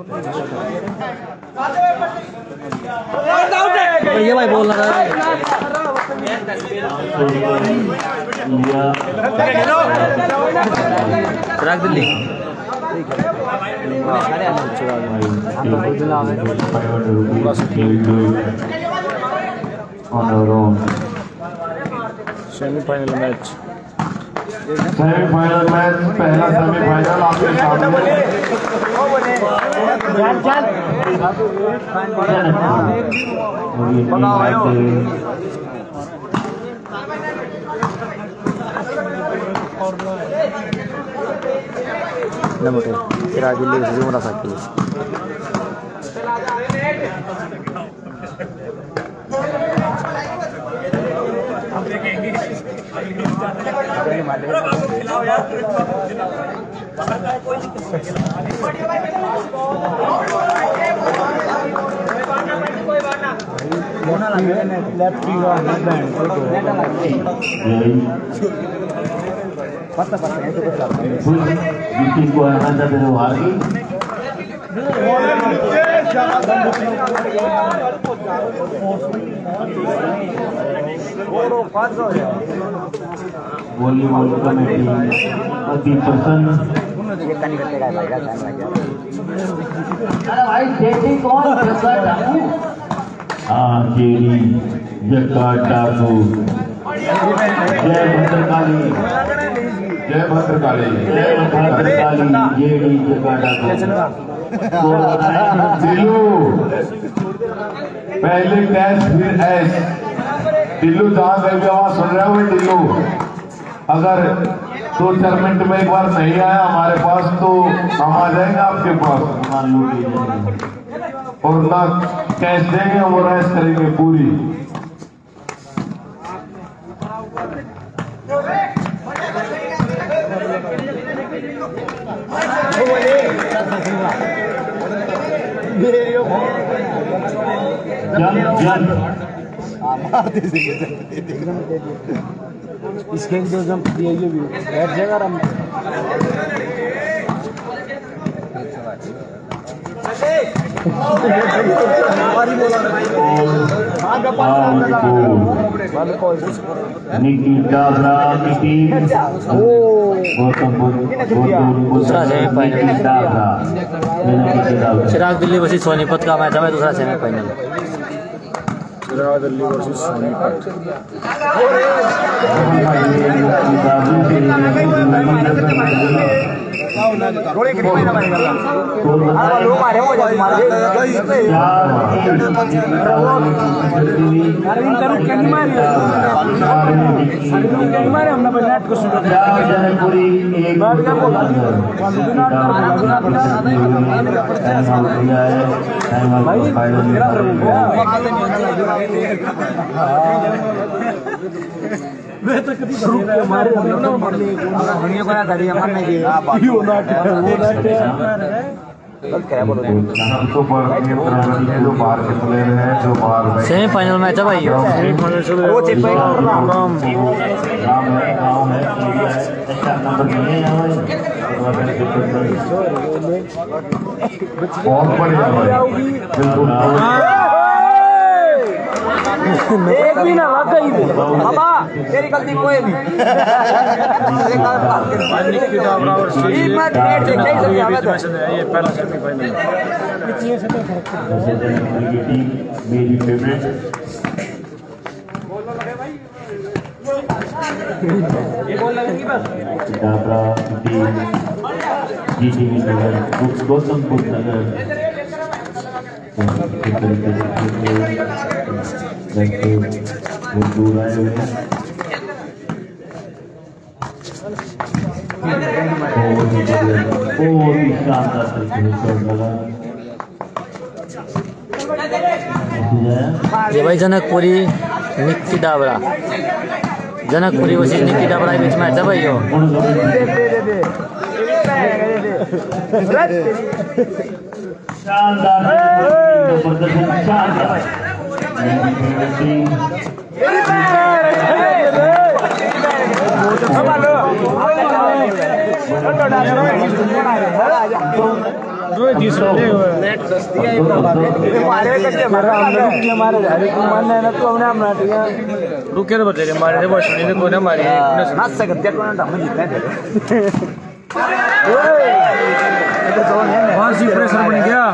ये भाई बोल रहा है चिराग दिल्ली सेमीफाइनल मैच पहला सेमीफाइनल आपके सामने चिराग दिल्ली जुमरा साकी जिसको आना हारी वॉलीबॉल कमेटी अति प्रसन्न। हाँ जेडी जक्का डाकू जय भद्रकाली जय भद्रकाली जय भद्रकाली जेडी जक्का डाकू दिल्लू पहले टेस्ट फिर एस दिल्लू जहां गए आवाज सुन रहे हो दिल्लू अगर 2-4 मिनट में एक बार नहीं आया हमारे पास तो हम आ जाएंगे आपके पास और ना कैश देंगे वो रेस करेंगे पूरी। इसके एक दो जंप दिए भी बैठ जाएगा आराम चिराग दिल्ली वर्सेस सोनीपत का मैच है दूसरा semifinal Chirag Delhi versus Sonipat semifinal match है भाई बहुत बढ़िया एक भी ना लग गई बाबा तेरी गलती कोई नहीं ये पहला सेमीफाइनल मेरी फेवरेट ये बॉल लगेगी बस गौतम बुद्ध नगर दूर आए हुए बहुत ही शानदार ये भाई जनकपुरी निक्की डाबरा जनकपुरी वैसे निक्की डाबरा के बीच मैच है भाई यो शानदार रुके तो बच्चे मारे थे बस नहीं कोई ना मारी ना सकते कौन ढंग जीतते हैं 5 प्रेशर बन गया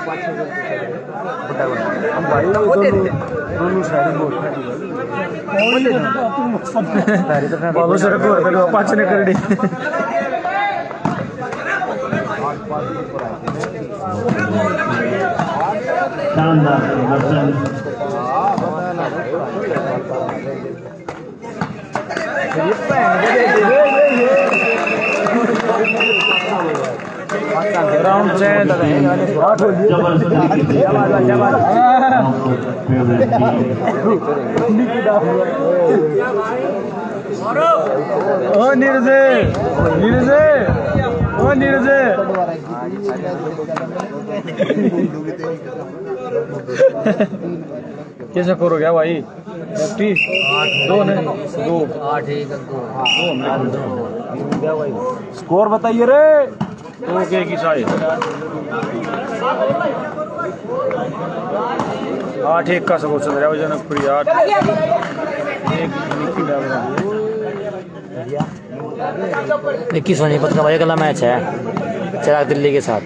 बाबू सर को 5 ने कर दी ग्राउंड चेंज ओ नीरजे नीरजे ओ नीरजे कैसे करो क्या भाई 2 नहीं 2 8 1 2 स्कोर बताइए रे 2 के की साइड 8-1 का स्कोर चल रहा है जनकपुरी 21 सोनीपत का भाई अगला मैच है चिराग दिल्ली के साथ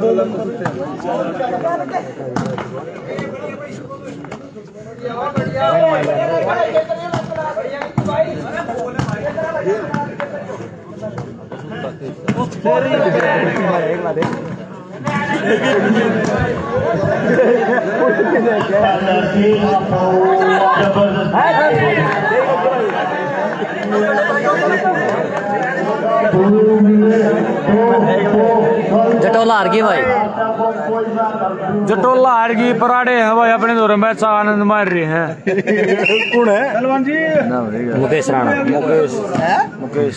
जटोला हार गई भाई जटोला हार गई पराड़े है भाई अपने दौरे मैच आनंद मार रहे हैं कौन है सलमान जी मुकेश राणा मुकेश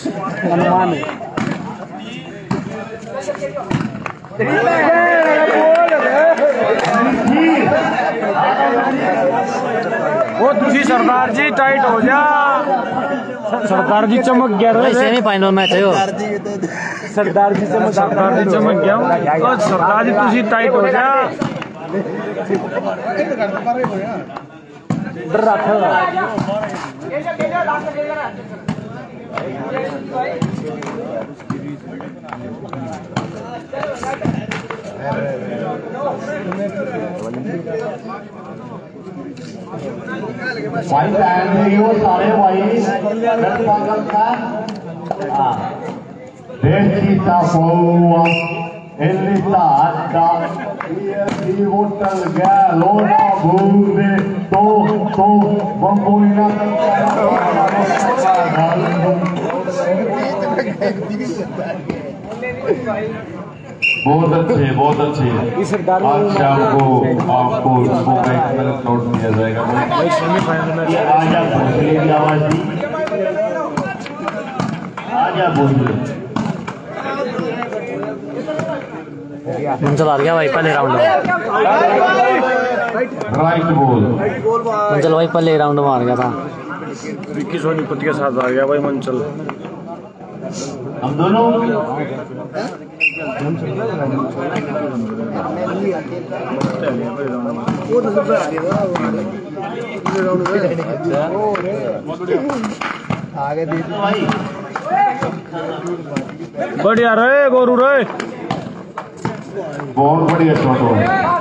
वो तुझी सरदार जी टाइट हो जा सरदार जी चमक गया सेमीफाइनल मैच है सरदार जी चमक गया सरदार जी तुझी टाइट हो जा डर रखा भाई सारे भाई Recita boa, ele tá e hotel galona bude to bamboina बहुत अच्छे आज शाम को आपको इसको एक मिनट नोट दिया जाएगा आजा भोसले की आवाज दी आजा भोसले चला गया भाई पहले राउंड में राइट बॉल मंचल भाई पहले राउंड में हार गया था विक्की सोनीपत के साथ आ गया भाई मंचल हम दोनों बढ़िया रहे गोरू रहे बहुत बढ़िया शॉट हो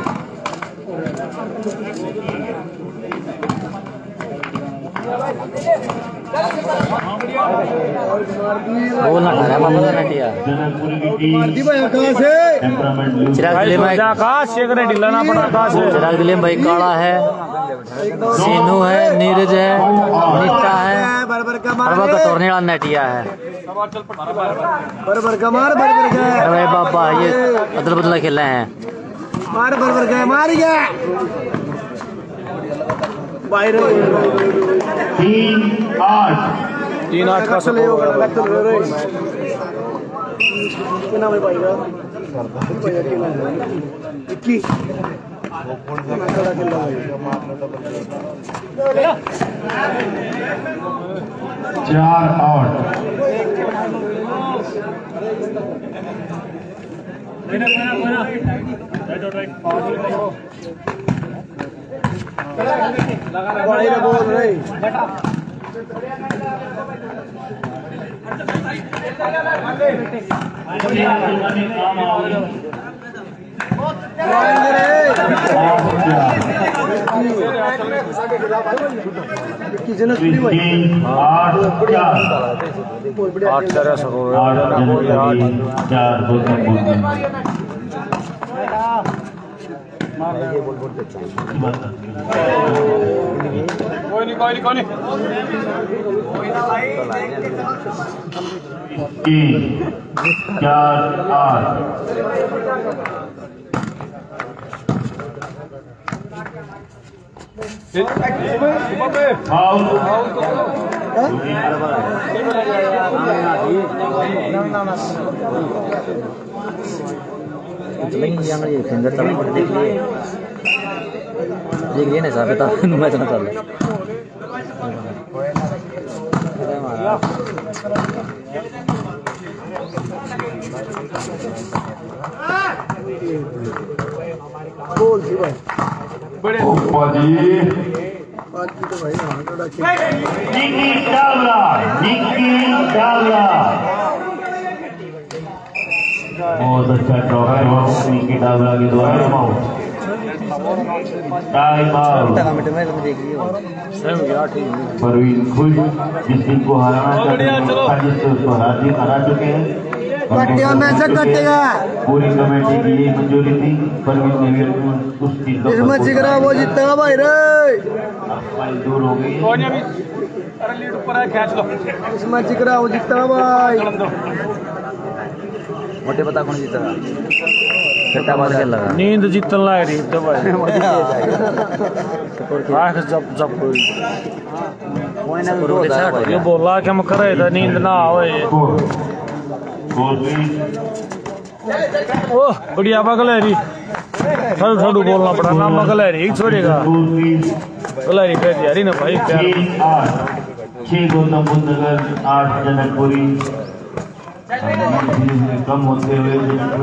बोलना खा रहा है नटिया चिराग दिल्ली में चिराग दिल्ली में भाई काला है सीनू है नीरज है नीता है और कटोरने वाला नटिया है अरे बाबा ये अदल बदला खेल रहे हैं तीन आठ का चार आउट ये नहीं साहब बता मैं इतना कर ले बोल जी भाई बड़े जी निकी चावला बहुत अच्छा शॉट है निकी चावला की द्वारा टाइम आउट परवीन खुश जिस टीम को हराना चाहते हैं उसको हरा चुके हैं। कटेगा पूरी कमेटी की यही मंजूरी थी। परवीन ने उस टीम को वो जीतेगा भाई रे दूर हो गई। इसमें जिगरा वो जीतेगा भाई। मोटे बता कौन जीतेगा छठा बार खेल लगा नींद जीतन लाग रही तो भाई आँख जब ये बोला कि हम करे था नींद ना आवे। ओह बढ़िया बगलहरी थोड़ा थोड़ा बोलना पड़ा ना बगलहरी छोड़ेगा बगलहरी कह दिया ना भाई प्यार 6 गौतम बुद्ध नगर 8 जनकपुरी कम होते हुए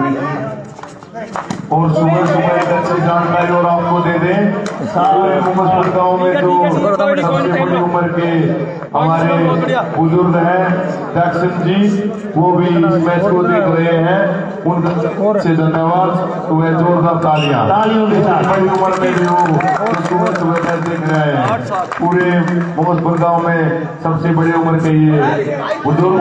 और सुबह सुबह एक अच्छी जानकारी और आपको दे दें सारे मुमस्पुर गाँव में जो सबसे बड़ी उम्र के हमारे बुजुर्ग हैं जैक्सन जी वो भी इस मैच को देख रहे हैं उनका से धन्यवाद। तो वह जोरदार तालियों के साथ बड़ी उम्र में जो सुबह सुबह मैच देख रहे हैं पूरे मुमस्पुर गाँव में सबसे बड़ी उम्र के ये बुजुर्ग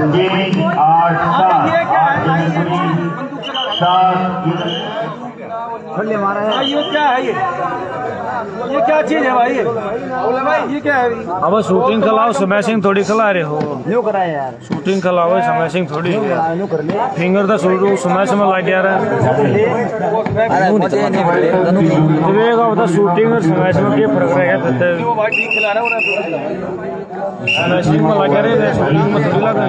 8 मारा है। ये क्या है ये क्या चीज है भाई ये क्या है? अब शूटिंग खिलाओ स्मैशिंग थोड़ी खिला रहे हो न्यू कराए यार शूटिंग खिलाओ स्मैशिंग थोड़ी न्यू कर ले फिंगर तो शूट स्मैश में लग गया रहा है शूटिंग और स्मैश में क्या फर्क रहेगा स्मैशिंग में लग रहे शूटिंग में थोड़ी लगा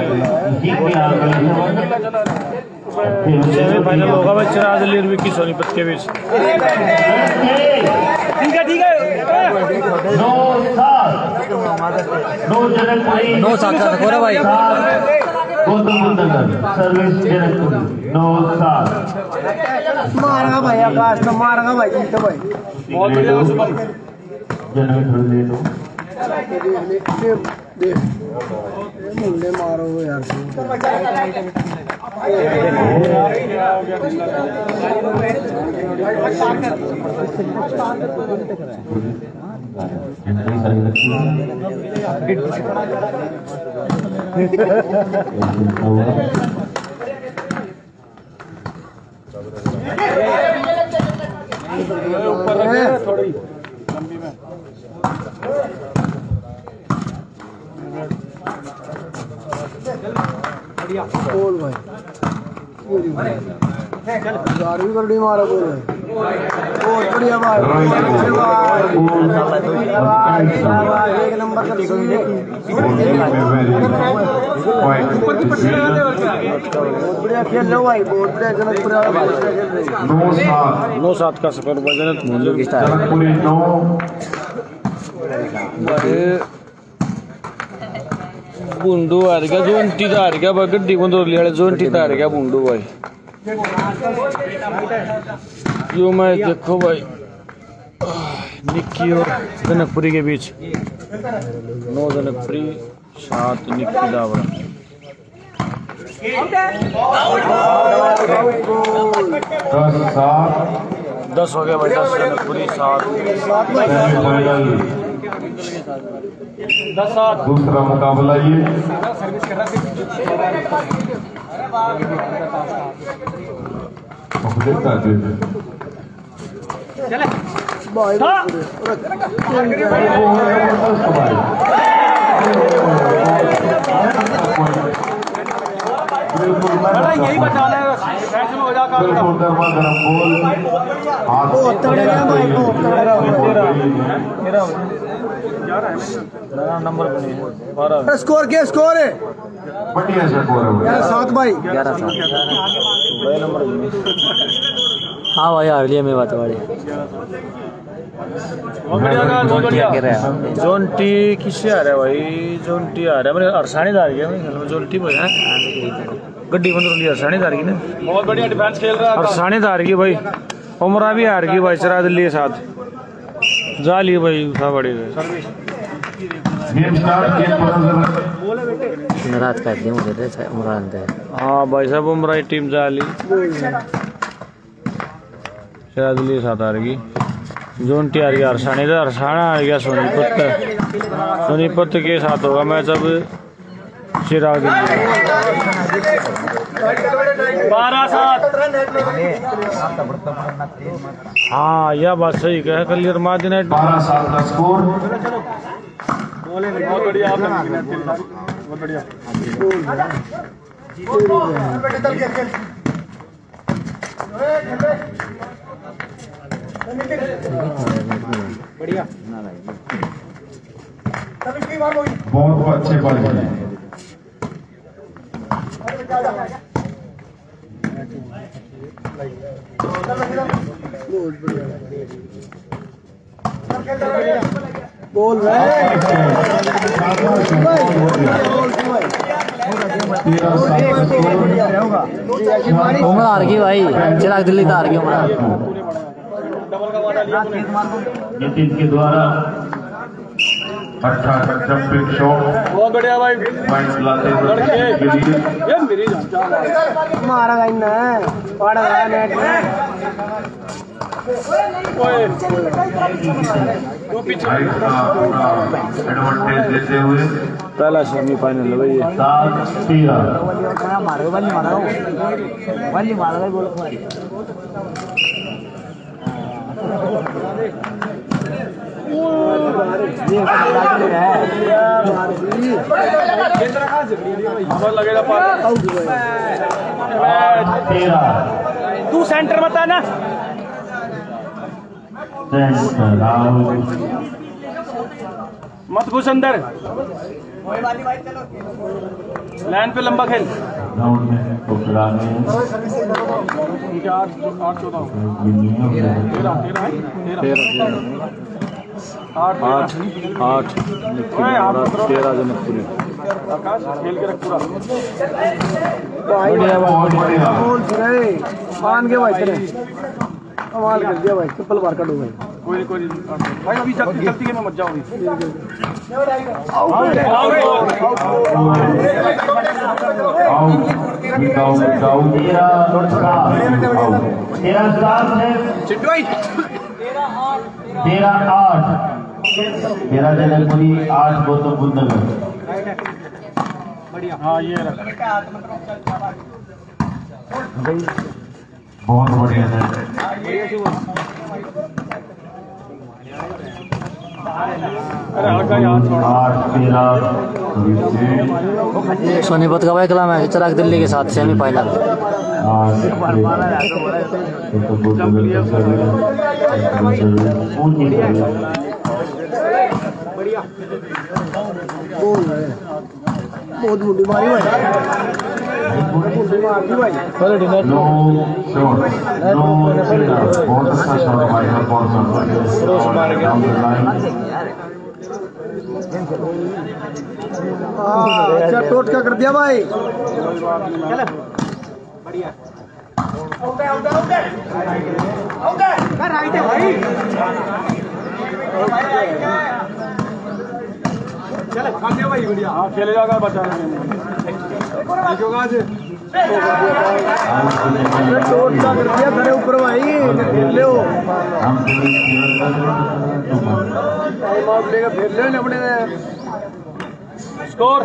सेमीफाइनल होगा भाई चिराग अली और विक्की सोनीपत के बीच। ठीक है 9 7 हो रहा भाई मारेगा भाई आकाश में मारेगा भाई जीते भाई बहुत बढ़िया मुंडे मारो यार थोड़ी लंबी में बोल भाई गाड़ी गड्डी मारा बोल बहुत बढ़िया भाई एक नंबर का बहुत बढ़िया खेल लो भाई बहुत बढ़िया जनकपुर 9-7 का स्कोर जनकपुरी 9 बुंडू हार गया 20 हार गया गड्डी बंदोली वाले 20 हार गया बुंडू भाई यो मैच देखो भाई, निक्की और जनकपुरी के बीच। 9 जनकपुरी 7 निक्की दावरा। 10 हो गया भाई, 10 जनकपुरी 7। दूसरा मुकाबला ये यही बचाना है, फैशन हो जा नंबर बनी है 12। स्कोर क्या स्कोर है? बढ़िया स्कोर है 7 भाई 11-7। नंबर बनी। हाँ भाई हार लिया मैं बात वाली। जोंटी किससे आ रहा है भाई? जोंटी आ रहा है मेरे अरसानी दार गया। मैं जोंटी बोला गड्डी बंद रही अरसानी दार की ना। बहुत बढ़िया डिफेंस खेल रहा है अरसानी दार की भाई। उमरा भी हार गई भाई, चरा दिल्ली के साथ जा लिए भाई। उठा बड़े रात का दिन मुझे उमरान है। हाँ भाई साहब, उमरा की टीम जा ली, चरा दिल्ली के साथ हार गई। जोंटी आ गया अरसानी दार, अरसाना आ गया सोनीपत। सोनीपत के साथ होगा मैच अब चिराग दिल्ली। 12-7। हाँ यह बात सही कह क्लियर मार्जिन है। 12-7 का स्कोर। बहुत बढ़िया, बहुत बढ़िया। बहुत अच्छे बॉल खेले। बोल उमरा हार गई भाई, चिराग दिल्ली तो हार गई उमरा। नितिन के द्वारा 18 जंपिंग शॉट बहुत बढ़िया भाई। पॉइंट लाते हुए मारा गई ना, पड़ा गया नेट में। एडवांटेज देते हुए पहला सेमीफाइनल है भाई। 7-13 मारो वाली मारा गोल मारी। लगेगा तू सेंटर मत आना। मत घुस अंदर, लाइन पे लंबा खेल। ग्राउंड में ठुकराने 8 13 जनकपुरी। आकाश खेल के रख पूरा। बढ़िया बढ़िया मान के भाई तेरे कमाल कर दिया भाई, ट्रिपल बार कर दो भाई। कोई नहीं भाई, अभी जल्दी के में मत जाओ। तेरह 8 जनकपुरी 8 गौतम बुद्ध नगर। हाँ ये बहुत बढ़िया है। 8-13 सोनीपत का भाई कलाम है, चिराग दिल्ली के साथ सेमीफाइनल। बहुत मुंडी मारी भाई। नो शॉट, बहुत अच्छा शॉट भाई का अच्छा टोटका कर दिया भाई। भाई बढ़िया हाँ खेले जाएगा बचा खड़े ऊपर भाई खेल लो फिर ले अपने स्कोर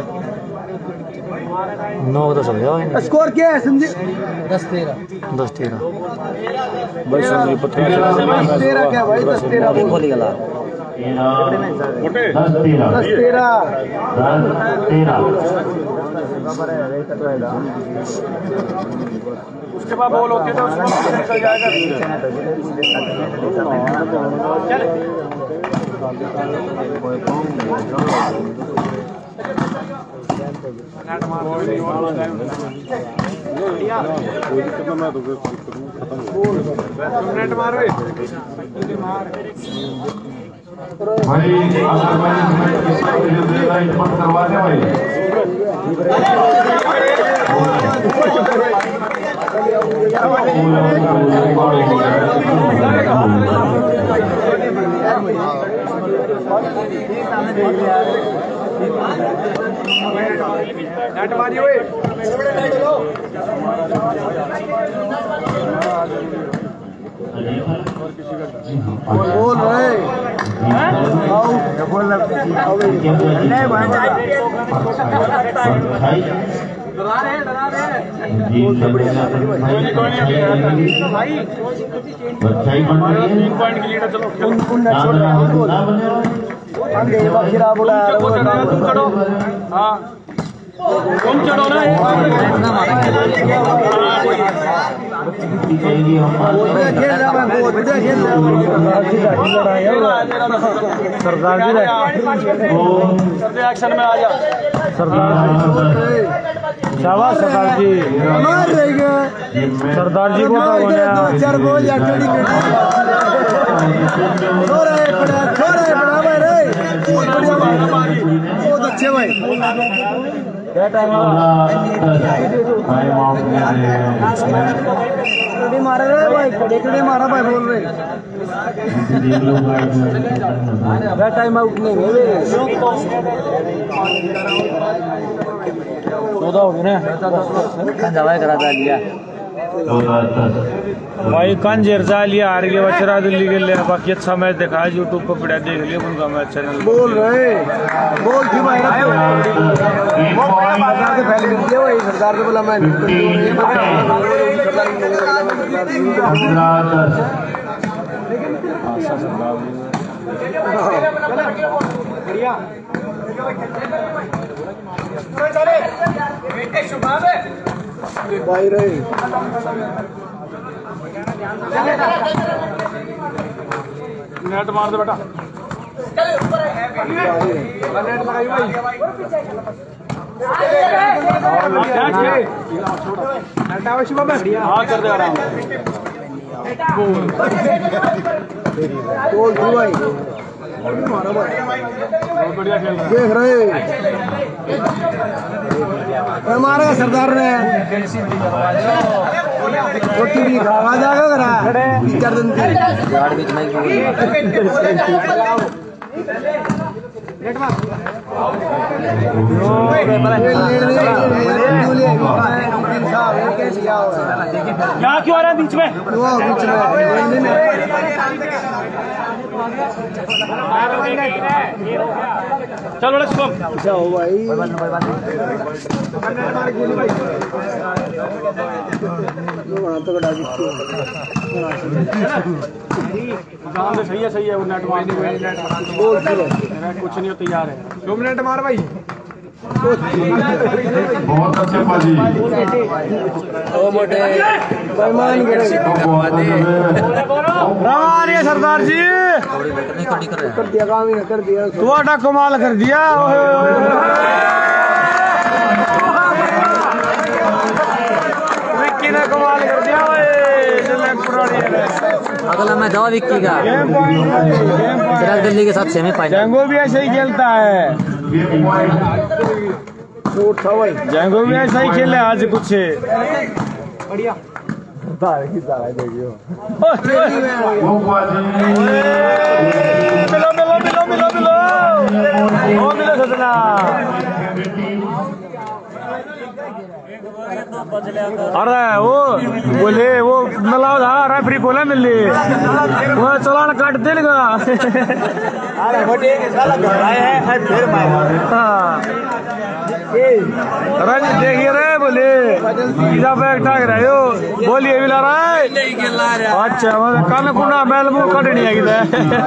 9-10 हो गया। स्कोर क्या है समझे 10-13 भाई सोनी पत्ते 10-13 क्या भाई 10-13 गोली गला 10-13 उसके बाद बॉल होती है तो उसको निकल जाएगा चल नेट मार भाई अगर मैं करवा दे भाई नेट मारी हुए बोल रहे तुम चढ़ो ना सरदार जी एक्शन में आ जा सरदार शाबाश सरदार जी सरदार जी को चार बोल बहुत अच्छे भाई मारा रहे भाई खड़े मारा भाई बोल रहे टाइम आउट नहीं है 14 हो गए ना दवाई करा दिया भाई कंजेर जा लिया हार गया बचरा दिल्ली के लिए बाकी अच्छा मैच देखा यूट्यूब पर पड़ा देख लिया उनका मैच चैनल बोल रहे बोल क्यों भाई सरदार से बोला मैं भाई रहे नेट मार दे बेटा नेट लगाई भाई हाँ कर दे आराम बोल भाई बहुत बढ़िया खेल रहा है देख रहे मारेगा सरदार ने रोटी भी खावा जाएगा करा 4 दिन की गाड़ बीच में क्या क्यों आ रहा है बीच में चलो लेट्स गो जाओ भाई सही है वो नेट मार कुछ नहीं तैयार है 2 मिनट मार भाई बहुत अच्छे पाजी रवानी सरदार जी कर दिया काम ही कर दिया तुम्हारा कमाल कर दिया विक्की ने कमाल कर दिया अगला मैं दवा विक्की का चिराग दिल्ली के साथ सेमीफाइनल जंगो भी ऐसे ही खेलता है जंगो भी ऐसा ही खेले आज कुछ बढ़िया मिलो ओ मिलो सजना अरे वो बोले वो मिलाओ था रेफरी बोला मिल ली वो चलान काट देगा रज देखिए रे बोले बैग टाक रहे हो बोलिए भी ला रहा है अच्छा कल कुना बैल मुंह कटनी है किधर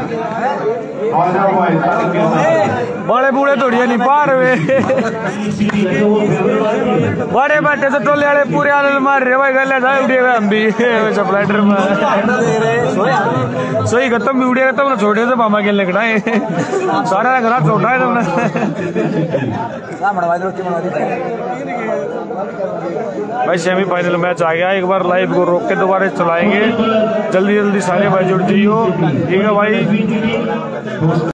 बड़े बूढ़े थोड़िया नहीं पार वे बड़े बैठे तो टोले वाले पूरे आनंद मार रहे भाई गले था उड़े हुए हम भी स्प्लाइडर में सोई खत्म भी उड़े खत्म ना छोटे से मामा खेलने कटाए सारा घर छोटा है तुमने भाई सेमीफाइनल मैच आ गया एक बार लाइव को रोक के दोबारा चलाएंगे जल्दी जल्दी सारे भाई जुड़ जाइयो ठीक है भाई।